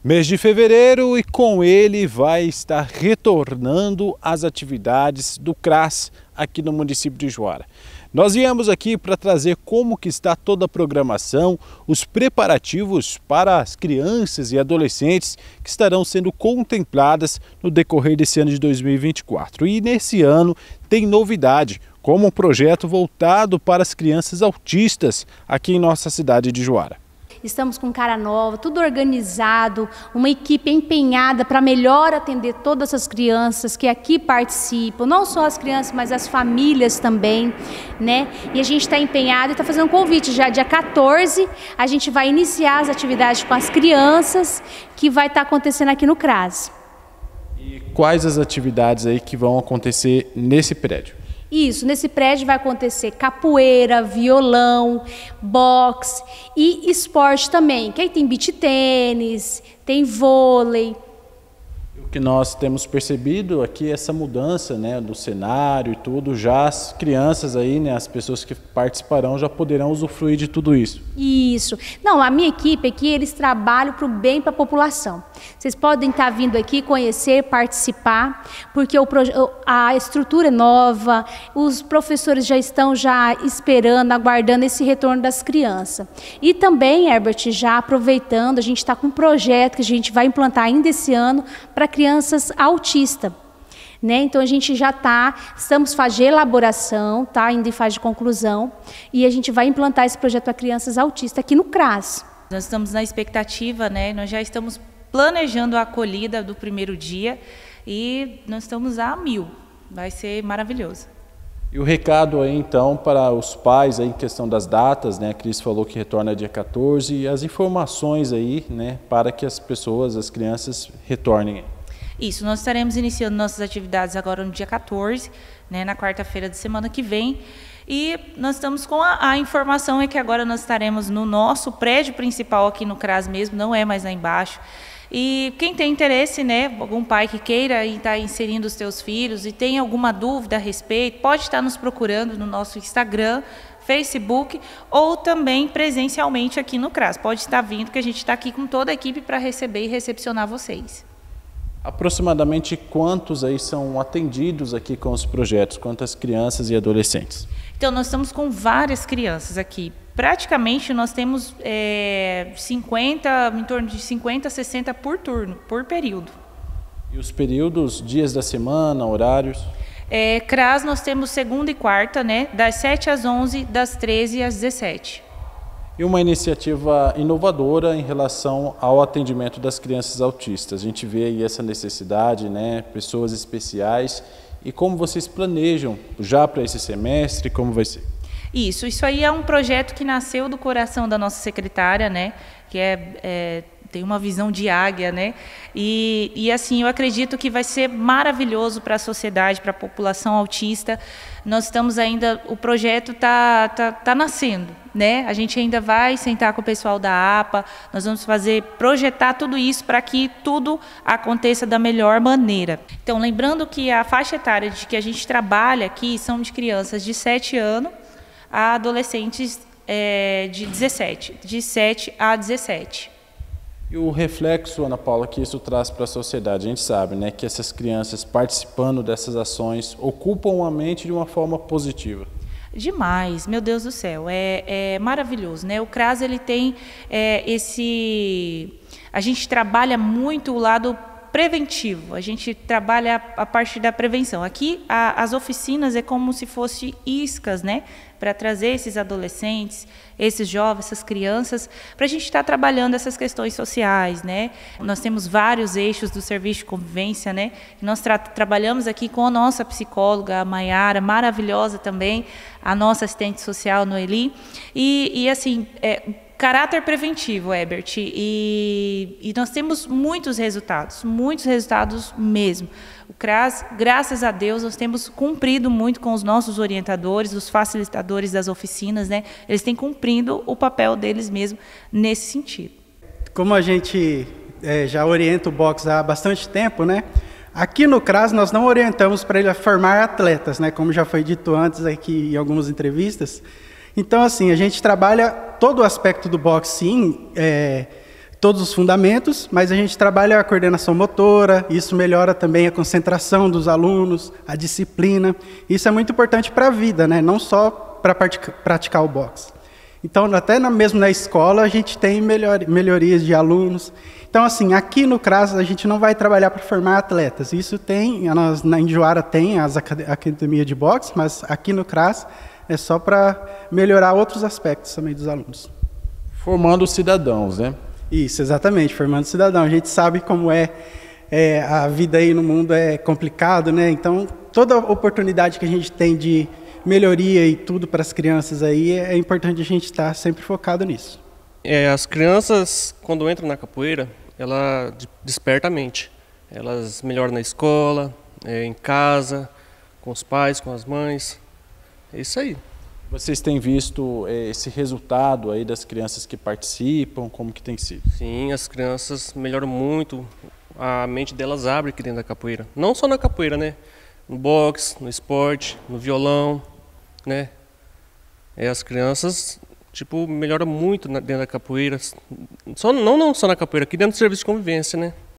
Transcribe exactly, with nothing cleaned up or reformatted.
Mês de fevereiro e com ele vai estar retornando as atividades do CRAS aqui no município de Juara. Nós viemos aqui para trazer como que está toda a programação, os preparativos para as crianças e adolescentes que estarão sendo contempladas no decorrer desse ano de dois mil e vinte e quatro. E nesse ano tem novidade, como um projeto voltado para as crianças autistas aqui em nossa cidade de Juara. Estamos com cara nova, tudo organizado, uma equipe empenhada para melhor atender todas as crianças que aqui participam, não só as crianças, mas as famílias também, né? E a gente está empenhado e está fazendo um convite já dia quatorze, a gente vai iniciar as atividades com as crianças, que vai estar acontecendo aqui no CRAS. E quais as atividades aí que vão acontecer nesse prédio? Isso, nesse prédio vai acontecer capoeira, violão, boxe e esporte também, que aí tem beach tênis, tem vôlei. O que nós temos percebido aqui é essa mudança, né, do cenário e tudo, já as crianças aí, né, as pessoas que participarão já poderão usufruir de tudo isso. Isso. Não, a minha equipe aqui, eles trabalham para o bem para a população. Vocês podem estar vindo aqui conhecer, participar, porque o proje- a estrutura é nova, os professores já estão já esperando, aguardando esse retorno das crianças. E também, Herbert, já aproveitando, a gente está com um projeto que a gente vai implantar ainda esse ano para crianças autistas. Né? Então a gente já está, estamos fazendo elaboração, tá? Ainda em fase de conclusão, e a gente vai implantar esse projeto para crianças autistas aqui no CRAS. Nós estamos na expectativa, né? Nós já estamos planejando a acolhida do primeiro dia e nós estamos a mil. Vai ser maravilhoso. E o recado aí então para os pais aí em questão das datas, né? A Cris falou que retorna dia quatorze, e as informações aí, né, para que as pessoas, as crianças retornem. Isso, nós estaremos iniciando nossas atividades agora no dia quatorze, né, na quarta-feira da semana que vem. E nós estamos com a, a informação é que agora nós estaremos no nosso prédio principal aqui no CRAS mesmo, não é mais lá embaixo. E quem tem interesse, né, algum pai que queira estar inserindo os seus filhos e tem alguma dúvida a respeito, pode estar nos procurando no nosso Instagram, Facebook ou também presencialmente aqui no CRAS. Pode estar vindo que a gente está aqui com toda a equipe para receber e recepcionar vocês. Aproximadamente quantos aí são atendidos aqui com os projetos? Quantas crianças e adolescentes? Então, nós estamos com várias crianças aqui. Praticamente, nós temos é, cinquenta, em torno de cinquenta, sessenta por turno, por período. E os períodos, dias da semana, horários? É, CRAS, nós temos segunda e quarta, né? Das sete às onze, das treze às dezessete. E uma iniciativa inovadora em relação ao atendimento das crianças autistas. A gente vê aí essa necessidade, né? Pessoas especiais. E como vocês planejam já para esse semestre, como vai ser? Isso, isso aí é um projeto que nasceu do coração da nossa secretária, né? Que é, é tem uma visão de águia, né? E, e assim, eu acredito que vai ser maravilhoso para a sociedade, para a população autista. Nós estamos ainda, o projeto está tá, tá nascendo, né? A gente ainda vai sentar com o pessoal da A P A, nós vamos fazer, projetar tudo isso para que tudo aconteça da melhor maneira. Então, lembrando que a faixa etária de que a gente trabalha aqui são de crianças de sete anos a adolescentes é, de dezessete, de sete a dezessete. E o reflexo, Ana Paula, que isso traz para a sociedade, a gente sabe, né, que essas crianças participando dessas ações ocupam a mente de uma forma positiva. Demais, meu Deus do céu, é, é maravilhoso, né? O CRAS, ele tem é, esse... A gente trabalha muito o lado preventivo, a gente trabalha a parte da prevenção. Aqui, a, as oficinas é como se fossem iscas, né? Para trazer esses adolescentes, esses jovens, essas crianças, para a gente estar trabalhando essas questões sociais, né? Nós temos vários eixos do serviço de convivência, né? Nós tra trabalhamos aqui com a nossa psicóloga, a Maiara, maravilhosa também, a nossa assistente social, Noeli, e, e assim, é, caráter preventivo, Herbert, e, e nós temos muitos resultados, muitos resultados mesmo. O CRAS, graças a Deus, nós temos cumprido muito com os nossos orientadores, os facilitadores das oficinas, né? Eles têm cumprido o papel deles mesmo nesse sentido. Como a gente é, já orienta o boxe há bastante tempo, né? Aqui no CRAS nós não orientamos para ele formar atletas, né? Como já foi dito antes aqui em algumas entrevistas. Então, assim, a gente trabalha todo o aspecto do boxe, sim, é, todos os fundamentos, mas a gente trabalha a coordenação motora, isso melhora também a concentração dos alunos, a disciplina. Isso é muito importante para a vida, né? Não só para praticar o boxe. Então, até na, mesmo na escola, a gente tem melhor, melhorias de alunos. Então, assim, aqui no CRAS, a gente não vai trabalhar para formar atletas. Isso tem, nós, na Indijuara tem as academias de boxe, mas aqui no CRAS é só para melhorar outros aspectos também dos alunos. Formando cidadãos, né? Isso, exatamente, formando cidadão. A gente sabe como é, é a vida aí no mundo é complicado, né? Então, toda oportunidade que a gente tem de melhoria e tudo para as crianças aí, é importante a gente estar sempre focado nisso. É, as crianças, quando entram na capoeira, ela desperta a mente. Elas melhoram na escola, é, em casa, com os pais, com as mães. É isso aí. Vocês têm visto é, esse resultado aí das crianças que participam, como que tem sido? Sim, as crianças melhoram muito, a mente delas abre aqui dentro da capoeira. Não só na capoeira, né? No boxe, no esporte, no violão, né? É, as crianças, tipo, melhoram muito na, dentro da capoeira. Só, não, não só na capoeira, aqui dentro do serviço de convivência, né?